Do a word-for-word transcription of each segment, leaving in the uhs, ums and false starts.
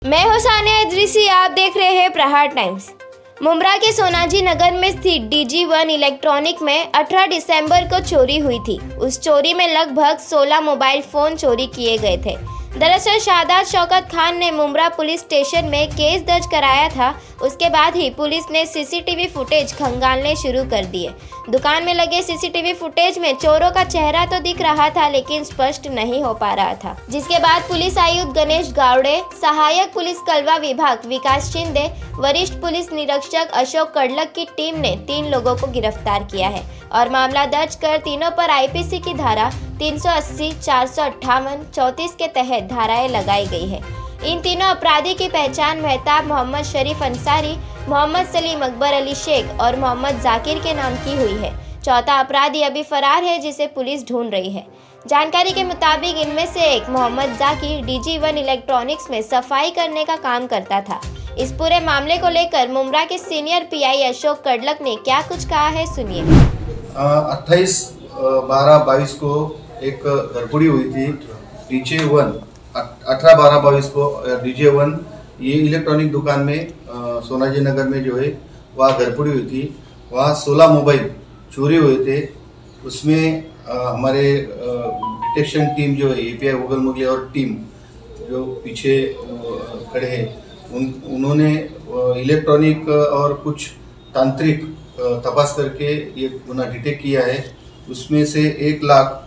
मैं हूं सानिया इदरीसी, आप देख रहे हैं प्रहार टाइम्स। मुंब्रा के सोनाजी नगर में स्थित डीजी वन इलेक्ट्रॉनिक में अठारह दिसंबर को चोरी हुई थी। उस चोरी में लगभग सोलह मोबाइल फोन चोरी किए गए थे। दरअसल शादात शौकत खान ने मुंब्रा पुलिस स्टेशन में केस दर्ज कराया था। उसके बाद ही पुलिस ने सीसीटीवी फुटेज खंगालने शुरू कर दिए। दुकान में लगे सीसीटीवी फुटेज में चोरों का चेहरा तो दिख रहा था, लेकिन स्पष्ट नहीं हो पा रहा था। जिसके बाद पुलिस आयुक्त गणेश गावड़े, सहायक पुलिस कलवा विभाग विकास शिंदे, वरिष्ठ पुलिस निरीक्षक अशोक कडलक की टीम ने तीन लोगों को गिरफ्तार किया है और मामला दर्ज कर तीनों पर आईपीसी की धारा तीन सौ अस्सी, चार सौ अट्ठावन, चौंतीस के तहत धाराएं लगाई गई है। इन तीनों अपराधी की पहचान मेहताब मोहम्मद शरीफ अंसारी, मोहम्मद सलीम अकबर अली शेख और मोहम्मद जाकिर के नाम की हुई है। चौथा अपराधी अभी फरार है, जिसे पुलिस ढूंढ रही है। जानकारी के मुताबिक इनमें से एक Mohammad Zakir DG one electronics में सफाई करने का काम करता था। इस पूरे मामले को लेकर मुंब्रा के सीनियर पीआई अशोक कडलक ने क्या कुछ कहा है, सुनिए। अट्ठाईस बारह बाईस को एक गड़बड़ी हुई थी डीजे वन, अठारह बारह बाईस को डीजे वन ये इलेक्ट्रॉनिक दुकान में सोनाजी नगर में जो है वहाँ गड़बड़ी हुई थी। वहाँ सोलह मोबाइल चोरी हुए थे। उसमें आ, हमारे डिटेक्शन टीम जो है एपीआई वोगल मुगले और टीम जो पीछे खड़े हैं उन उन्होंने इलेक्ट्रॉनिक और कुछ तांत्रिक तपास करके ये गुना डिटेक्ट किया है। उसमें से एक लाख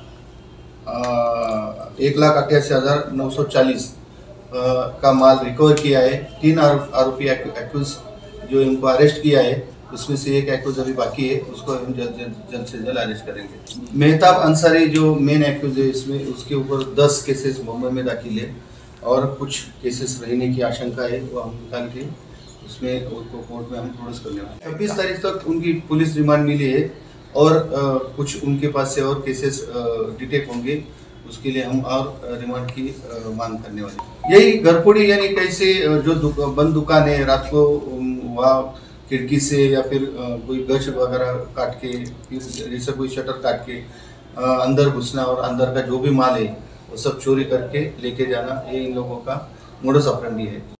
एक लाख अट्ठासी हज़ार नौ सौ चालीस का माल रिकवर किया है। तीन आरोपी एक्यूज जो इनको अरेस्ट किया है, उसमें से एक एक्यूज अभी बाकी है, उसको हम जल्द जल्द से जल्द अरेस्ट करेंगे। मेहताब अंसारी जो मेन एक्यूज है इसमें, उसके ऊपर दस केसेस मुंबई में दाखिल है और कुछ केसेस रहने की आशंका है, वो हम निकाल के उसमें उनको कोर्ट में हम प्रोड्यूस करने वाले हैं। छब्बीस तारीख तक उनकी पुलिस रिमांड मिली है और आ, कुछ उनके पास से और केसेस डिटेक्ट होंगे, उसके लिए हम और रिमांड की आ, मांग करने वाले हैं। यही गड़बड़ी यानी कैसे जो दुक, बंद दुकान है, रात को वहाँ खिड़की से या फिर आ, कोई गच वगैरह काट के, जैसे कोई शटर काट के आ, अंदर घुसना और अंदर का जो भी माल है वो सब चोरी करके लेके जाना, ये इन लोगों का मोडस ऑपरेंडी है।